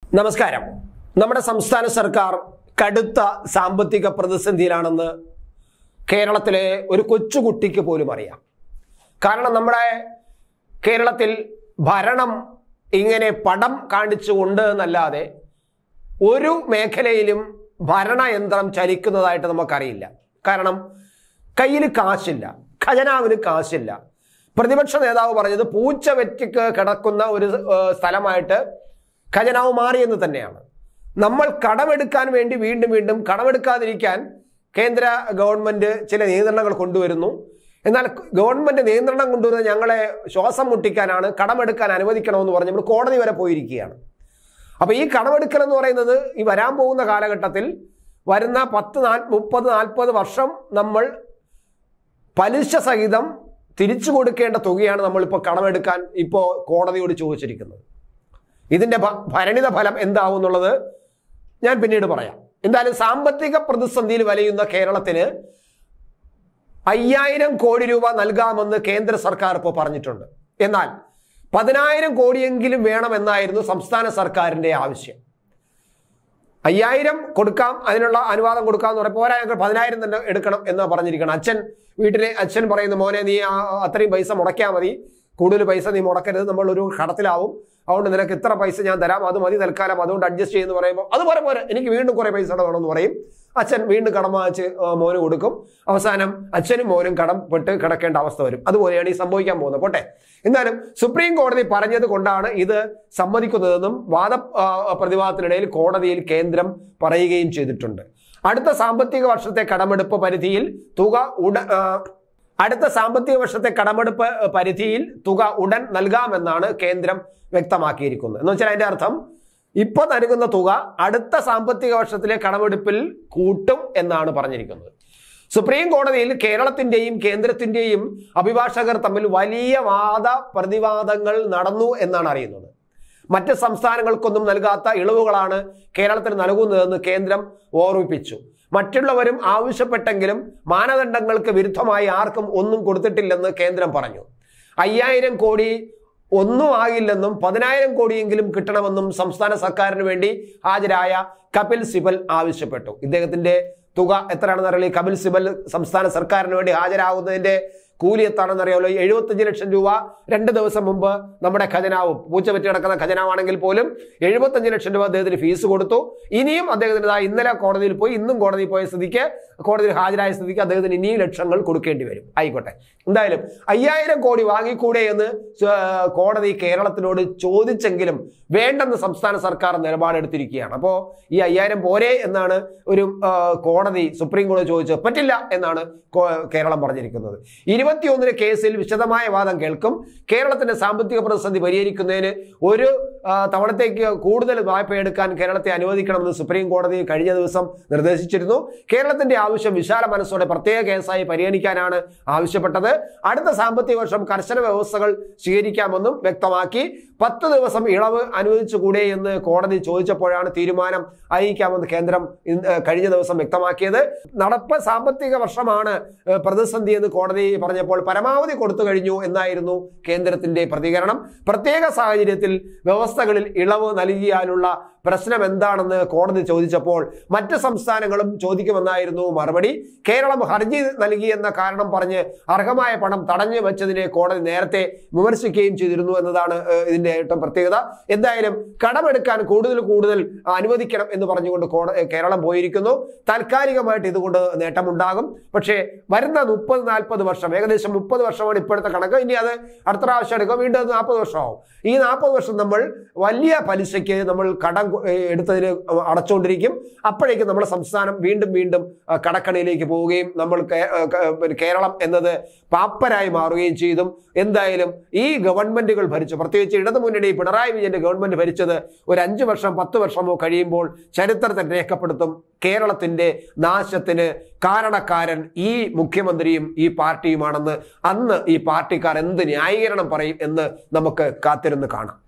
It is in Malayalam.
നമസ്കാരം. നമ്മുടെ സംസ്ഥാന സർക്കാർ കടുത്ത സാമ്പത്തിക പ്രതിസന്ധിയിലാണെന്ന് കേരളത്തിലെ ഒരു കൊച്ചുകുട്ടിക്ക് പോലും അറിയാം. കാരണം നമ്മുടെ കേരളത്തിൽ ഭരണം ഇങ്ങനെ പടം കാണിച്ചുകൊണ്ട് എന്നല്ലാതെ ഒരു മേഖലയിലും ഭരണയന്ത്രം ചലിക്കുന്നതായിട്ട് നമുക്കറിയില്ല. കാരണം കയ്യിൽ കാശില്ല, ഖജനാവിന് കാശില്ല. പ്രതിപക്ഷ നേതാവ് പറഞ്ഞത് പൂച്ച വെറ്റിക്ക് കിടക്കുന്ന ഒരു സ്ഥലമായിട്ട് ഖജനാവ് മാറിയെന്ന് തന്നെയാണ്. നമ്മൾ കടമെടുക്കാൻ വേണ്ടി വീണ്ടും കടമെടുക്കാതിരിക്കാൻ കേന്ദ്ര ഗവൺമെന്റ് ചില നിയന്ത്രണങ്ങൾ കൊണ്ടുവരുന്നു. എന്നാൽ ഗവൺമെന്റ് നിയന്ത്രണം കൊണ്ടുവരുന്നത് ഞങ്ങളെ ശ്വാസം മുട്ടിക്കാനാണ്, കടമെടുക്കാൻ അനുവദിക്കണമെന്ന് പറഞ്ഞ് നമ്മൾ കോടതി വരെ പോയിരിക്കുകയാണ്. അപ്പൊ ഈ കടമെടുക്കൽ എന്ന് പറയുന്നത് ഈ വരാൻ പോകുന്ന കാലഘട്ടത്തിൽ വരുന്ന 30-40 വർഷം നമ്മൾ പലിശ സഹിതം തിരിച്ചു കൊടുക്കേണ്ട തുകയാണ് നമ്മളിപ്പോൾ കടമെടുക്കാൻ ഇപ്പോൾ കോടതിയോട് ചോദിച്ചിരിക്കുന്നത്. ഇതിന്റെ ഭരണിത ഫലം എന്താവും എന്നുള്ളത് ഞാൻ പിന്നീട് പറയാം. എന്തായാലും സാമ്പത്തിക പ്രതിസന്ധിയിൽ വലയുന്ന കേരളത്തിന് 5000 കോടി രൂപ നൽകാമെന്ന് കേന്ദ്ര സർക്കാർ ഇപ്പോൾ പറഞ്ഞിട്ടുണ്ട്. എന്നാൽ 10,000 കോടിയെങ്കിലും വേണമെന്നായിരുന്നു സംസ്ഥാന സർക്കാരിന്റെ ആവശ്യം. 5000 കൊടുക്കാം, അതിനുള്ള അനുവാദം കൊടുക്കാം എന്ന് പറയുമ്പോൾ പോരാ, ഞങ്ങൾ 10,000 തന്നെ എടുക്കണം എന്നാണ് പറഞ്ഞിരിക്കണം. അച്ഛൻ പറയുന്നു, മോനെ നീ അത്രയും പൈസ മുടക്കിയാൽ മതി, കൂടുതൽ പൈസ നീ മുടക്കരുത്, നമ്മൾ ഒരു കടത്തിലാവും, അതുകൊണ്ട് നിനക്ക് ഇത്ര പൈസ ഞാൻ തരാം, അത് മതി തൽക്കാലം, അതുകൊണ്ട് അഡ്ജസ്റ്റ് ചെയ്യുന്നു പറയുമ്പോൾ അതുപോലെ പോരെ, എനിക്ക് വീണ്ടും കുറെ പൈസ വേണമെന്ന് പറയും. അച്ഛൻ വീണ്ടും കടം വാങ്ങിച്ച് മോന് കൊടുക്കും. അവസാനം അച്ഛനും മോനും കടംപെട്ട് കിടക്കേണ്ട അവസ്ഥ വരും. അതുപോലെയാണ് ഈ സംഭവിക്കാൻ പോകുന്നത്. പോട്ടെ, എന്നാലും സുപ്രീം കോടതി പറഞ്ഞത് കൊണ്ടാണ് ഇത് സമ്മതിക്കുന്നതെന്നും പ്രതിവാദത്തിനിടയിൽ കോടതിയിൽ കേന്ദ്രം പറയുകയും ചെയ്തിട്ടുണ്ട്. അടുത്ത സാമ്പത്തിക വർഷത്തെ കടമെടുപ്പ് പരിധിയിൽ തുക ഉടൻ നൽകാമെന്നാണ് കേന്ദ്രം വ്യക്തമാക്കിയിരിക്കുന്നത്. എന്ന് വെച്ചാൽ അതിന്റെ അർത്ഥം ഇപ്പൊ നൽകുന്ന തുക അടുത്ത സാമ്പത്തിക വർഷത്തിലെ കടമെടുപ്പിൽ കൂട്ടും എന്നാണ് പറഞ്ഞിരിക്കുന്നത്. സുപ്രീം കോടതിയിൽ കേരളത്തിന്റെയും കേന്ദ്രത്തിന്റെയും അഭിഭാഷകർ തമ്മിൽ വലിയ പ്രതിവാദങ്ങൾ നടന്നു എന്നാണ് അറിയുന്നത്. മറ്റ് സംസ്ഥാനങ്ങൾക്കൊന്നും നൽകാത്ത ഇളവുകളാണ് കേരളത്തിന് നൽകുന്നതെന്ന് കേന്ദ്രം ഓർമ്മിപ്പിച്ചു. മറ്റുള്ളവരും ആവശ്യപ്പെട്ടെങ്കിലും മാനദണ്ഡങ്ങൾക്ക് വിരുദ്ധമായി ആർക്കും ഒന്നും കൊടുത്തിട്ടില്ലെന്ന് കേന്ദ്രം പറഞ്ഞു. 5000 കോടി ഒന്നും ആകില്ലെന്നും 10,000 കോടിയെങ്കിലും കിട്ടണമെന്നും സംസ്ഥാന സർക്കാരിന് വേണ്ടി ഹാജരായ കപിൽ സിബൽ ആവശ്യപ്പെട്ടു. ഇദ്ദേഹത്തിന്റെ തുക എത്രയാണെന്ന് അറിയില്ല. കപിൽ സിബൽ സംസ്ഥാന സർക്കാരിന് വേണ്ടി ഹാജരാകുന്നതിന്റെ കൂലി എത്താണെന്ന് അറിയാമല്ലോ. 75 ലക്ഷം രൂപ 2 ദിവസം മുമ്പ് നമ്മുടെ ഖജനാവ്, പൂച്ചപറ്റി കിടക്കുന്ന ഖജനാവാണെങ്കിൽ പോലും 75 ലക്ഷം രൂപ അദ്ദേഹത്തിന് ഫീസ് കൊടുത്തു. ഇനിയും അദ്ദേഹത്തിന് ഇന്നലെ കോടതിയിൽ പോയി, ഇന്നും കോടതിയിൽ പോയ സ്ഥിതിക്ക്, കോടതിയിൽ ഹാജരായ സ്ഥിതിക്ക് അദ്ദേഹത്തിന് ഇനിയും ലക്ഷങ്ങൾ കൊടുക്കേണ്ടി വരും. ആയിക്കോട്ടെ, എന്തായാലും 5000 കോടി വാങ്ങിക്കൂടെ എന്ന് കോടതി കേരളത്തിനോട് ചോദിച്ചെങ്കിലും വേണ്ടെന്ന് സംസ്ഥാന സർക്കാർ നിലപാടെടുത്തിരിക്കുകയാണ്. അപ്പോൾ ഈ 5000 പോരെ എന്നാണ് ഒരു കോടതി, സുപ്രീം കോടതി ചോദിച്ചത്. പറ്റില്ല എന്നാണ് കേരളം പറഞ്ഞിരിക്കുന്നത്. 21 കേസിൽ വിശദമായ വാദം കേൾക്കും. കേരളത്തിന്റെ സാമ്പത്തിക പ്രതിസന്ധി പരിഹരിക്കുന്നതിന് ഒരു തവണത്തേക്ക് കൂടുതൽ വായ്പ എടുക്കാൻ കേരളത്തെ അനുവദിക്കണമെന്ന് സുപ്രീം കോടതി കഴിഞ്ഞ ദിവസം നിർദ്ദേശിച്ചിരുന്നു. കേരളത്തിന്റെ ആവശ്യം വിശാല മനസ്സോടെ പ്രത്യേക കേസായി പരിഗണിക്കാനാണ് ആവശ്യപ്പെട്ടത്. അടുത്ത സാമ്പത്തിക വർഷം കർശന വ്യവസ്ഥകൾ സ്വീകരിക്കാമെന്നും വ്യക്തമാക്കി. 10 ദിവസം ഇളവ് അനുവദിച്ചുകൂടെ എന്ന് കോടതി ചോദിച്ചപ്പോഴാണ് തീരുമാനം അറിയിക്കാമെന്ന് കേന്ദ്രം കഴിഞ്ഞ ദിവസം വ്യക്തമാക്കിയത്. നടപ്പ് സാമ്പത്തിക വർഷമാണ് പ്രതിസന്ധി എന്ന് കോടതി പറഞ്ഞപ്പോൾ പരമാവധി കൊടുത്തു കഴിഞ്ഞു എന്നായിരുന്നു കേന്ദ്രത്തിന്റെ പ്രതികരണം. പ്രത്യേക സാഹചര്യത്തിൽ വ്യവസ്ഥകളിൽ ഇളവ് നൽകിയാലുള്ള പ്രശ്നം എന്താണെന്ന് കോടതി ചോദിച്ചപ്പോൾ മറ്റ് സംസ്ഥാനങ്ങളും ചോദിക്കുമെന്നായിരുന്നു മറുപടി. കേരളം ഹർജി നൽകിയെന്ന കാരണം പറഞ്ഞ് അർഹമായ പണം തടഞ്ഞു വെച്ചതിനെ കോടതി നേരത്തെ വിമർശിക്കുകയും ചെയ്തിരുന്നു എന്നതാണ് ഇതിന്റെ ഏറ്റവും പ്രത്യേകത. എന്തായാലും കടമെടുക്കാൻ കൂടുതൽ അനുവദിക്കണം എന്ന് പറഞ്ഞുകൊണ്ട് കേരളം പോയിരിക്കുന്നു. താൽക്കാലികമായിട്ട് ഇതുകൊണ്ട് നേട്ടമുണ്ടാകും. പക്ഷേ വരുന്ന 30-40 വർഷം, ഏകദേശം 30 വർഷമാണ് ഇപ്പോഴത്തെ കണക്ക്. ഇനി അത് അടുത്ത പ്രാവശ്യം എടുക്കുക, വീണ്ടും 40 വർഷമാവും. ഈ 40 വർഷം നമ്മൾ വലിയ പലിശയ്ക്ക് നമ്മൾ കടം എടുത്തതിന് അടച്ചുകൊണ്ടിരിക്കും. അപ്പോഴേക്കും നമ്മുടെ സംസ്ഥാനം വീണ്ടും കടക്കണിയിലേക്ക് പോവുകയും നമ്മൾ കേരളം എന്നത് പാപ്പരായി മാറുകയും ചെയ്തു. എന്തായാലും ഈ ഗവൺമെന്റുകൾ ഭരിച്ചു, പ്രത്യേകിച്ച് ഇടതുമുന്നണി പിണറായി വിജയന്റെ ഗവൺമെന്റ് ഭരിച്ചത് ഒരു 5 വർഷം 10 വർഷമോ കഴിയുമ്പോൾ ചരിത്രത്തിൽ രേഖപ്പെടുത്തും കേരളത്തിന്റെ നാശത്തിന് കാരണക്കാരൻ ഈ മുഖ്യമന്ത്രിയും ഈ പാർട്ടിയുമാണെന്ന്. അന്ന് ഈ പാർട്ടിക്കാർ എന്ത് ന്യായീകരണം പറയും എന്ന് നമുക്ക് കാത്തിരുന്ന് കാണാം.